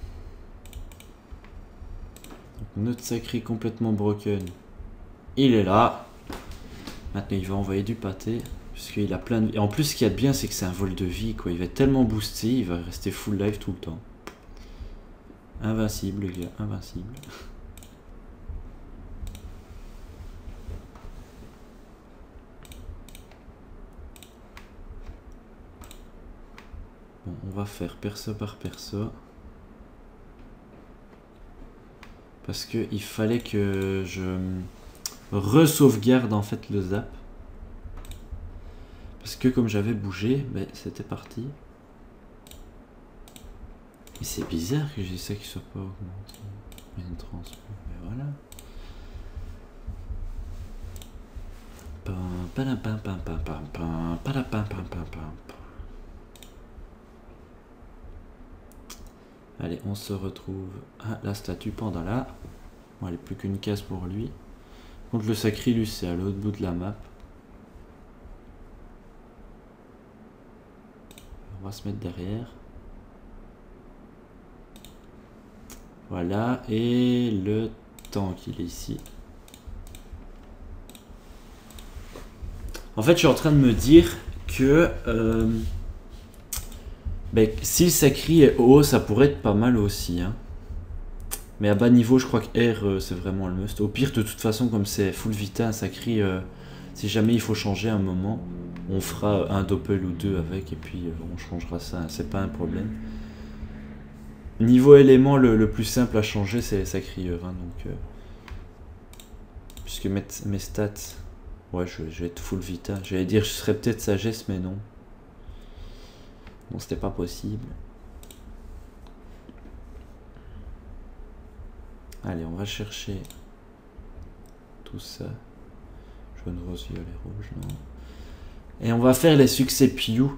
Notre sacré complètement broken, il est là. Maintenant il va envoyer du pâté, puisqu'il a plein de... Et en plus ce qu'il y a de bien, c'est que c'est un vol de vie, quoi. Il va être tellement boosté, il va rester full life tout le temps. Invincible, le gars, invincible. Bon, on va faire perso par perso. Parce que il fallait que je re-sauvegarde en fait le zap. Parce que comme j'avais bougé, ben, c'était parti. Et c'est bizarre que j'ai ça qui soit pas augmenté. Une transport, mais voilà. Allez, on se retrouve à la statue Pandala. Bon, elle est plus qu'une case pour lui. Contre le Sacrilus, c'est à l'autre bout de la map. On va se mettre derrière. Voilà, et le tank, il est ici. En fait, je suis en train de me dire que ben, si le Sacri est haut, ça pourrait être pas mal aussi. Hein. Mais à bas niveau, je crois que R, c'est vraiment le must. Au pire, de toute façon, comme c'est full vita, un Sacri, si jamais il faut changer un moment, on fera un doppel ou deux avec, et puis on changera ça, hein, c'est pas un problème. Niveau élément, le plus simple à changer, c'est Sacri hein, donc... puisque mes stats... Ouais, je vais être full vita. J'allais dire je serais peut-être sagesse, mais non. Bon, c'était pas possible. Allez, on va chercher tout ça. Jaune, rose, violet, rouge, non. Et on va faire les succès Piu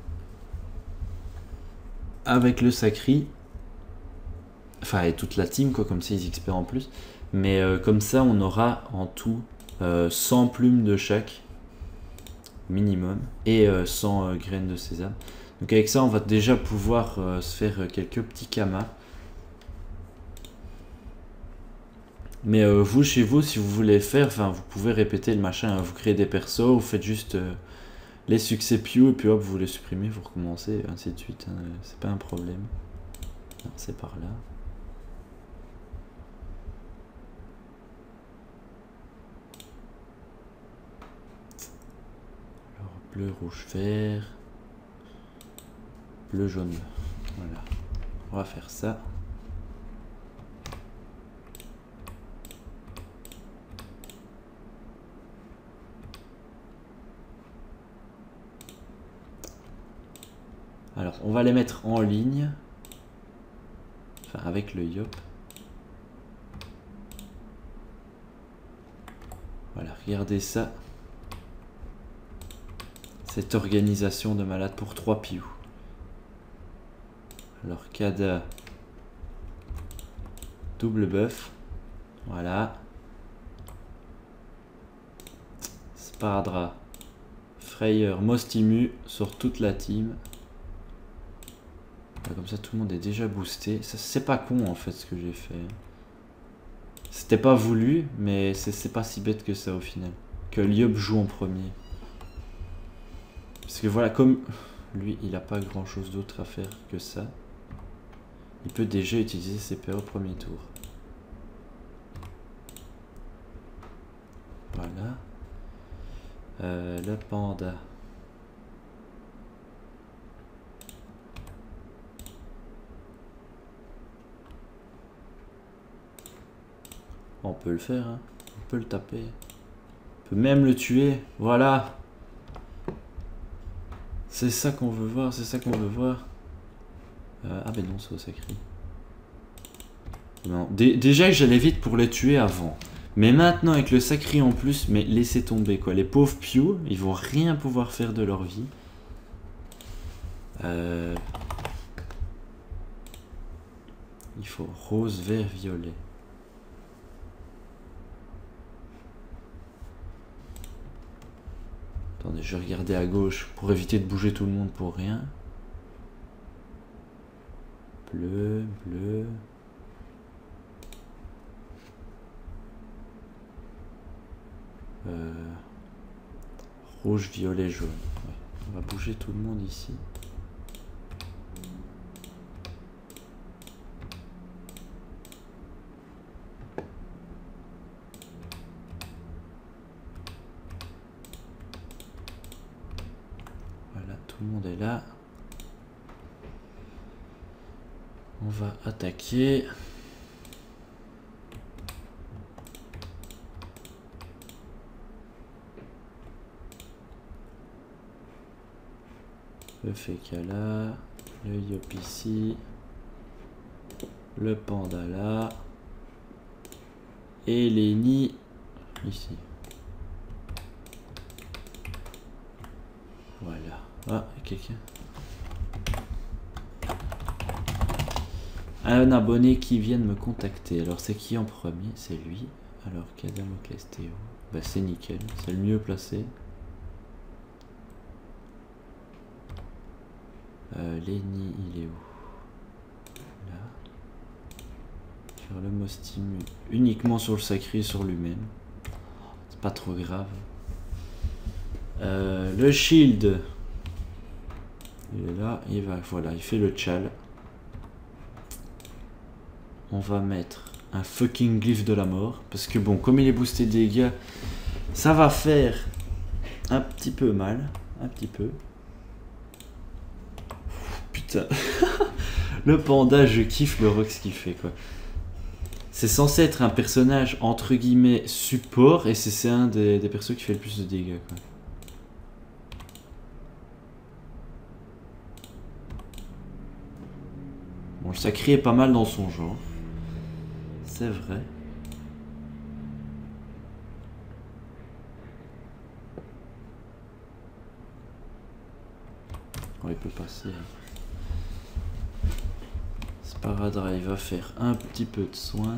avec le Sacri. Enfin, et toute la team, quoi, comme ça ils XP en plus. Mais comme ça, on aura en tout 100 plumes de chaque. minimum, et 100 graines de sésame. Donc avec ça on va déjà pouvoir se faire quelques petits kamas. Mais vous, chez vous, si vous voulez faire, enfin, vous pouvez répéter le machin, hein. Vous créez des persos, vous faites juste les succès Pew, et puis hop, vous les supprimez, vous recommencez, ainsi de suite, hein. C'est pas un problème. Non, c'est par là. Alors, bleu, rouge, vert. Bleu, jaune. Voilà. On va faire ça. Alors, on va les mettre en ligne. Enfin, avec le yop. Voilà, regardez ça. Cette organisation de malade pour 3 Pew. Alors, Kada. Double buff. Voilà. Spardra. Frayeur, Mostimu sur toute la team. Comme ça tout le monde est déjà boosté. C'est pas con en fait ce que j'ai fait. C'était pas voulu, mais c'est pas si bête que ça au final. Que Lyup joue en premier. Parce que voilà, comme lui il a pas grand chose d'autre à faire que ça, il peut déjà utiliser ses PA au premier tour. Voilà. Le panda. On peut le faire, hein. On peut le taper. On peut même le tuer. Voilà. C'est ça qu'on veut voir, c'est ça qu'on veut voir. Ah ben non, c'est au sacré. Non. Déjà que j'allais vite pour les tuer avant. Mais maintenant avec le sacré en plus, mais laissez tomber quoi. Les pauvres Pew, ils vont rien pouvoir faire de leur vie. Il faut rose, vert, violet. Attendez, je vais regarder à gauche pour éviter de bouger tout le monde pour rien. Bleu, bleu. Rouge, violet, jaune. Ouais. On va bouger tout le monde ici. Voilà, tout le monde est là. On va attaquer. Le Fekala, le Yop ici, le Panda là, et les nids ici. Voilà. Ah, quelqu'un. Un abonné qui vient de me contacter. Alors c'est qui en premier? C'est lui. Alors Kadamoclès Théo. Bah c'est nickel, c'est le mieux placé. Lenny, il est où? Là. Faire le Mostimu uniquement sur le sacré, sur lui-même. C'est pas trop grave. Le shield. Il est là, il va, voilà, il fait le tchal. On va mettre un fucking glyphe de la mort. Parce que bon, comme il est boosté dégâts, ça va faire un petit peu mal. Un petit peu. Putain. Le panda, je kiffe le rock ce qu'il fait quoi. C'est censé être un personnage entre guillemets support. Et c'est un des persos qui fait le plus de dégâts quoi. Bon, le sacré est pas mal dans son genre. C'est vrai. Oh, il peut passer. Sparadra, il va faire un petit peu de soin.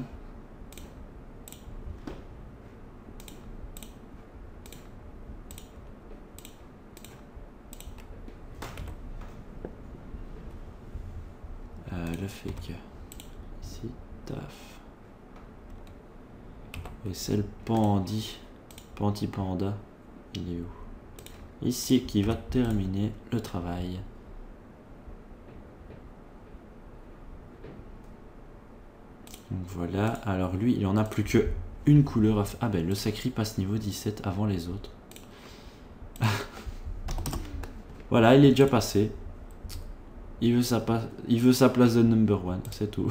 le fait que... Ici, taf. Et c'est le Pandi. Panda. Il est où? Ici, qui va terminer le travail. Donc voilà. Alors lui, il en a plus que une couleur à faire. Ah ben, le Sacri passe niveau 17 avant les autres. Voilà, il est déjà passé. Il veut sa place de number one, c'est tout.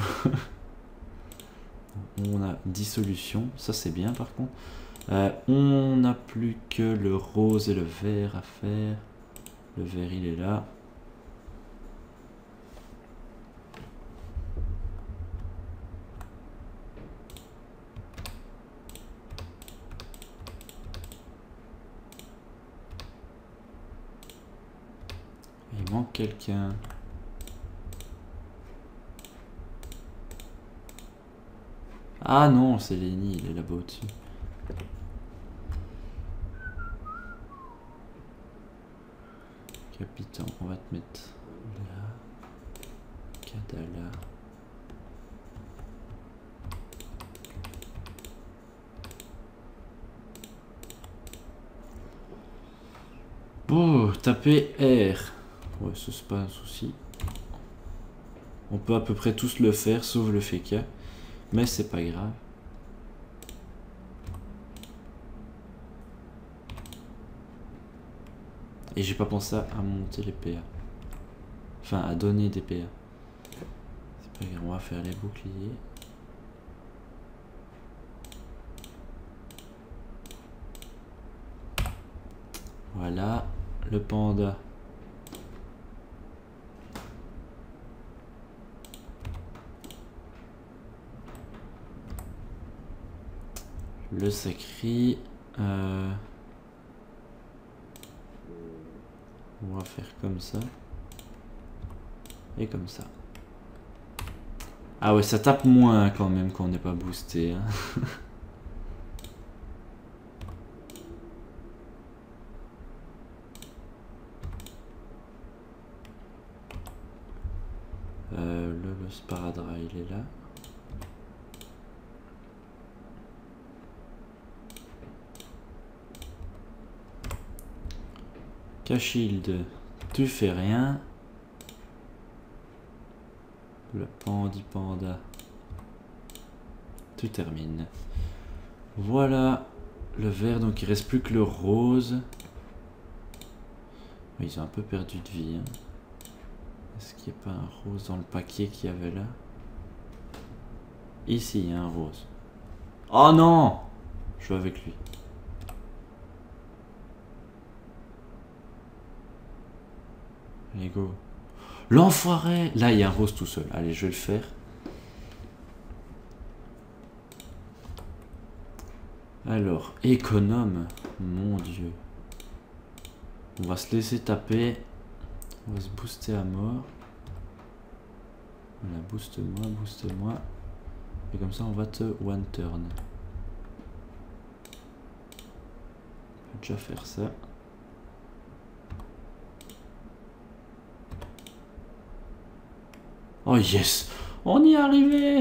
On a dissolution, ça c'est bien par contre. On n'a plus que le rose et le vert à faire. Le vert il est là. Il manque quelqu'un. Ah non, c'est Lenny, il est là-bas au-dessus. Capitaine, on va te mettre là. Kadala. Bon, taper R. Ouais, ça c'est pas un souci. On peut à peu près tous le faire, sauf le Feka. Mais c'est pas grave. Et j'ai pas pensé à monter les PA. Enfin, à donner des PA. C'est pas grave, on va faire les boucliers. Voilà, le panda. Le Sacri. On va faire comme ça. Et comme ça. Ah ouais, ça tape moins quand même quand on n'est pas boosté. Hein. Le Sparadra, il est là. Kashield, tu fais rien. Le Panda. Tu termines. Voilà le vert, donc il reste plus que le rose. Ils ont un peu perdu de vie. Hein. Est-ce qu'il n'y a pas un rose dans le paquet qu'il y avait là? Ici, il y a un rose. Oh non! Je joue avec lui. Allez, go. L'enfoiré! Là, il y a un rose tout seul. Allez, je vais le faire. Alors, économe. Mon dieu. On va se laisser taper. On va se booster à mort. Voilà, booste-moi, booste-moi. Et comme ça, on va te one turn. On peut déjà faire ça. Oh yes! On y est arrivé!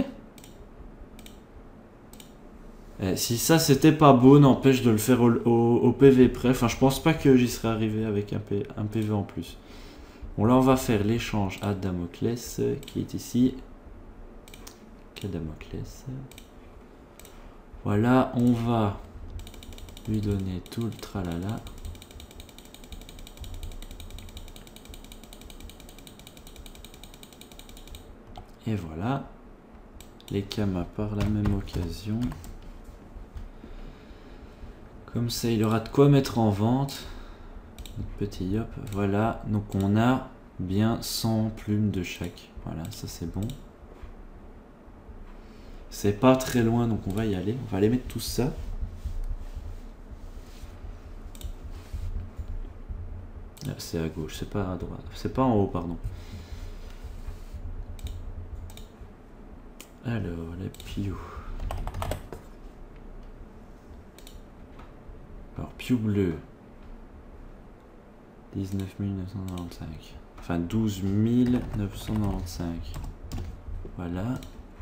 Si ça c'était pas beau, n'empêche de le faire au PV près. Enfin, je pense pas que j'y serais arrivé avec un PV en plus. Bon, là, on va faire l'échange à Damoclès qui est ici. Damoclès. Voilà, on va lui donner tout le tralala. Et voilà. Les Kama par la même occasion. Comme ça, il aura de quoi mettre en vente. Notre petit yop. Voilà. Donc, on a bien 100 plumes de chaque. Voilà, ça c'est bon. C'est pas très loin, donc on va y aller. On va aller mettre tout ça. C'est à gauche, c'est pas à droite. C'est pas en haut, pardon. Alors, les Piou. Alors, Piou bleu. 19 995. Enfin, 12 995. Voilà.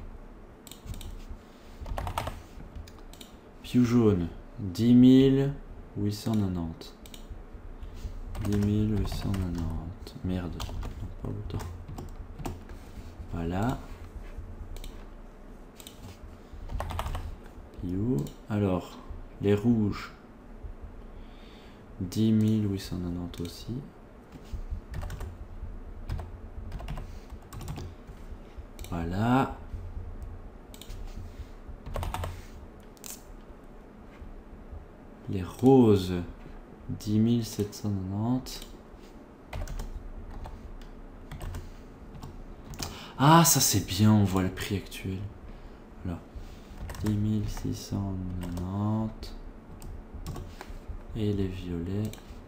Piou jaune. 10 890. 10 890. Merde. Non, pas autant. Voilà. Piou. Alors, les rouges. 10 890 aussi. Voilà. Les roses, 10 790. Ah, ça c'est bien, on voit le prix actuel. Voilà. 10 690. Et les violets.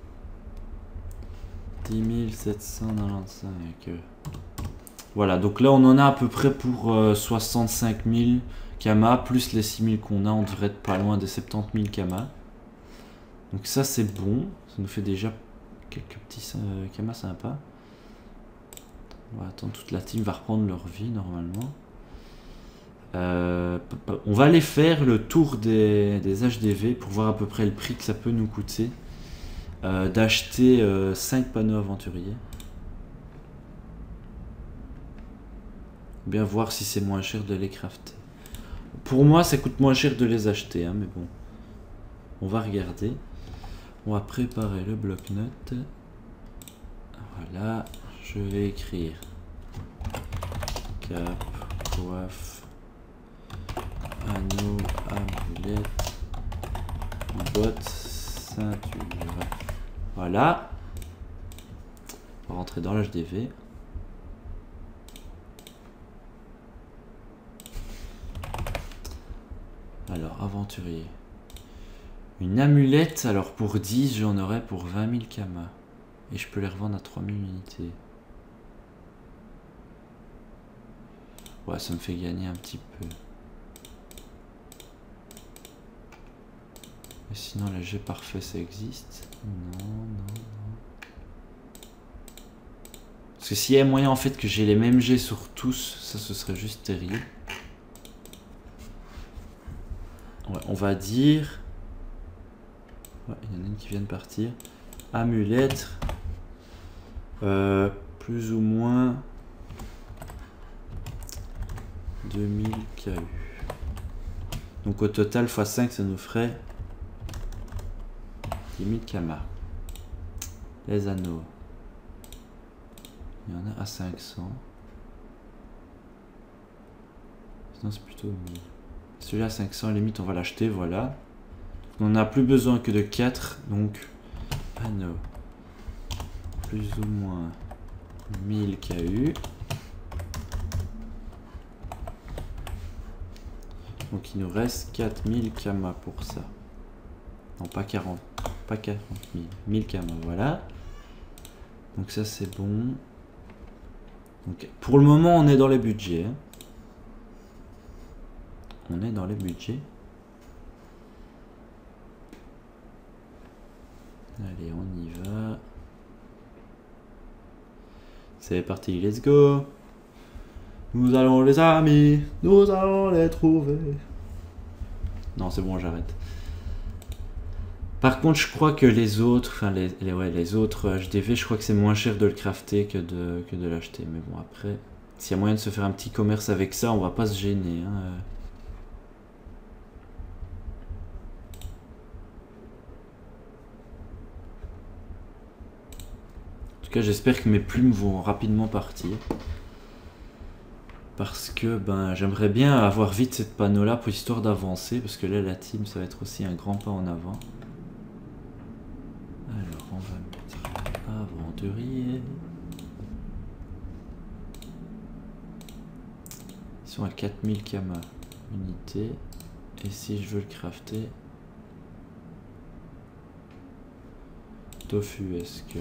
10 795. Voilà, donc là on en a à peu près pour 65 000 kamas, plus les 6 000 qu'on a, on devrait être pas loin des 70 000 kamas. Donc ça c'est bon, ça nous fait déjà quelques petits kamas sympas. On va attendre, toute la team va reprendre leur vie normalement. On va aller faire le tour des HDV pour voir à peu près le prix que ça peut nous coûter d'acheter 5 panneaux aventuriers. Bien voir si c'est moins cher de les crafter. Pour moi ça coûte moins cher de les acheter, hein, mais bon. On va regarder. On va préparer le bloc-notes. Voilà, je vais écrire cap, coiffe, anneau, amulette, botte, ceinture. Voilà. On va rentrer dans l'HDV. Alors, aventurier. Une amulette, alors pour 10, j'en aurais pour 20 000 kamas. Et je peux les revendre à 3000 unités. Ouais, ça me fait gagner un petit peu. Et sinon, le jet parfait, ça existe? Non, non, non. Parce que s'il y a moyen, en fait, que j'ai les mêmes jets sur tous, ça, ce serait juste terrible. Ouais, on va dire... Ouais, il y en a une qui vient de partir. Amulette. Plus ou moins 2000 KU. Donc au total x5 ça nous ferait 10 000 kamas. Les anneaux. Il y en a à 500. Sinon c'est plutôt 1000. Celui-là à 500 limite on va l'acheter, voilà. On n'a plus besoin que de 4, donc anneaux. Plus ou moins 1000 KU. Donc il nous reste 4000 kamas pour ça. Non, pas 40. Pas 40 000. 1000 kamas, voilà. Donc ça c'est bon. Donc, pour le moment on est dans les budgets. Hein. On est dans les budgets. Allez, on y va. C'est parti, let's go. Nous allons les amis, nous allons les trouver. Non, c'est bon, j'arrête. Par contre, je crois que les autres, enfin les autres HDV, je crois que c'est moins cher de le crafter que de l'acheter. Mais bon, après, s'il y a moyen de se faire un petit commerce avec ça, on va pas se gêner. Hein. En tout cas, j'espère que mes plumes vont rapidement partir. Parce que ben, j'aimerais bien avoir vite cette panneau là pour histoire d'avancer. Parce que là, la team, ça va être aussi un grand pas en avant. Alors, on va mettre aventurier. Ils sont à 4000 kamas unité. Et si je veux le crafter, tofu, est-ce que...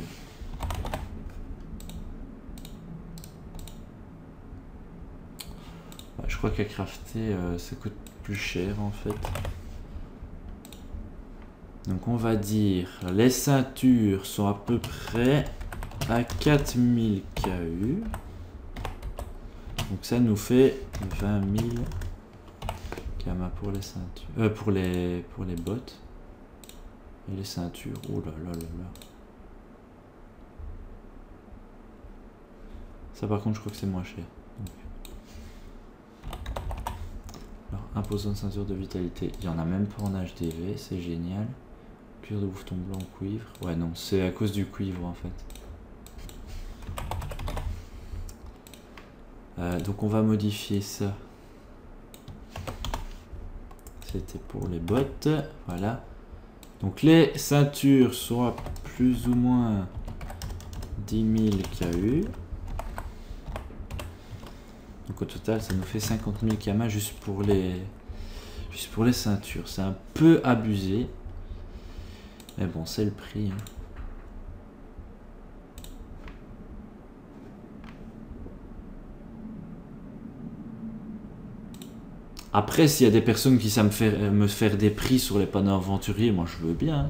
Je crois qu'à crafter, ça coûte plus cher en fait. Donc on va dire, les ceintures sont à peu près à 4000 KU. Donc ça nous fait 20 000 kamas pour les ceintures. Pour les bottes. Et les ceintures. Oh là là là là. Ça par contre je crois que c'est moins cher. Donc. Alors imposante ceinture de vitalité. Il y en a même pas en HDV, c'est génial. Cuir de bouffeton blanc cuivre. Ouais non, c'est à cause du cuivre en fait. Donc on va modifier ça. C'était pour les bottes. Voilà. Donc les ceintures sont à plus ou moins 10 000 KU. Donc au total ça nous fait 50 000 kamas juste pour les ceintures. C'est un peu abusé. Mais bon c'est le prix. Hein. Après, s'il y a des personnes qui savent me faire des prix sur les panneaux aventuriers, moi je veux bien.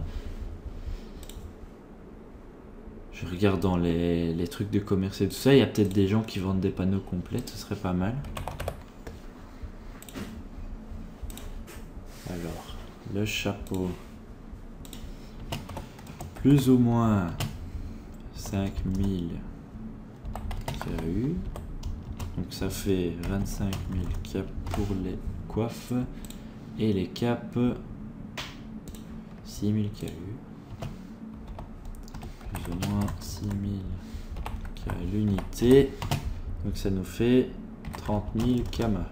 Je regarde dans les trucs de commerce et tout ça, il y a peut-être des gens qui vendent des panneaux complets, ce serait pas mal. Alors, le chapeau. Plus ou moins 5000 KU. Donc ça fait 25 000 caps pour les coiffes et les capes 6000 KU. Plus ou moins 6000 KU l'unité. Donc ça nous fait 30 000 kamas.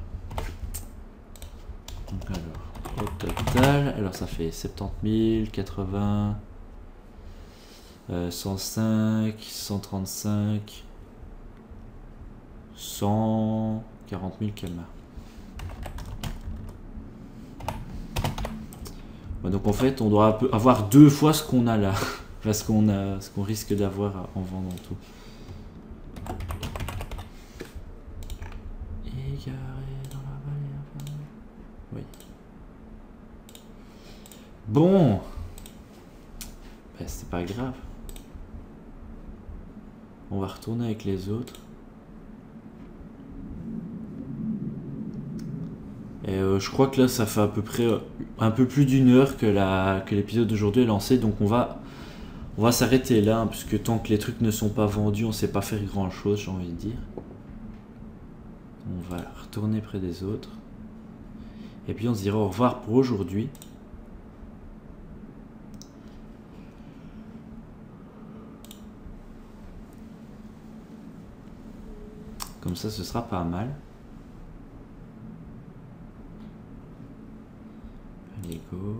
Alors au total, alors ça fait 70 000, 80, 105, 135. 140 000 kamas. Ouais, donc en fait on doit avoir 2 fois ce qu'on a là. Parce qu'on a ce qu'on risque d'avoir en vendant tout. Égaré dans la vallée. Oui. Bon. Ben, c'est pas grave. On va retourner avec les autres. Et je crois que là ça fait à peu près un peu plus d'une heure que l'épisode d'aujourd'hui est lancé, donc on va s'arrêter là, hein, puisque tant que les trucs ne sont pas vendus, on sait pas faire grand chose, j'ai envie de dire. On va retourner près des autres. Et puis on se dira au revoir pour aujourd'hui. Comme ça ce sera pas mal. Allez, go.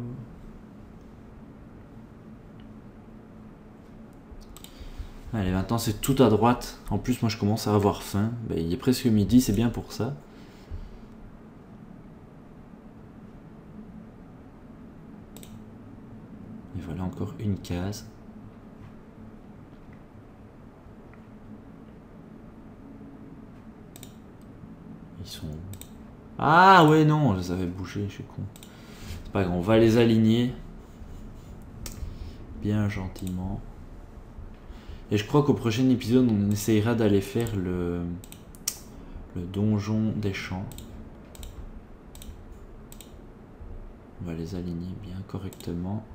Allez, maintenant c'est tout à droite. En plus, moi je commence à avoir faim. Ben, il est presque midi, c'est bien pour ça. Et voilà encore une case. Ils sont... Ah ouais, non, je les avais bougés, je suis con. C'est pas grave, on va les aligner. Bien gentiment. Et je crois qu'au prochain épisode, on essayera d'aller faire le donjon des champs. On va les aligner bien correctement.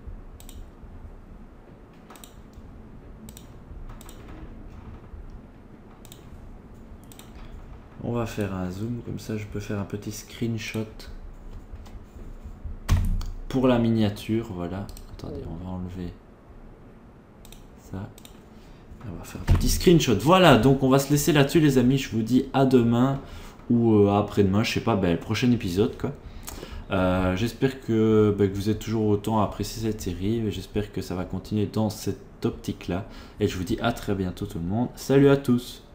On va faire un zoom, comme ça je peux faire un petit screenshot pour la miniature, voilà. Attendez, on va enlever ça. On va faire un petit screenshot. Voilà, donc on va se laisser là-dessus les amis. Je vous dis à demain ou après-demain, je sais pas, le prochain épisode quoi. J'espère que vous êtes toujours autant apprécié cette série. J'espère que ça va continuer dans cette optique là. Et je vous dis à très bientôt tout le monde. Salut à tous.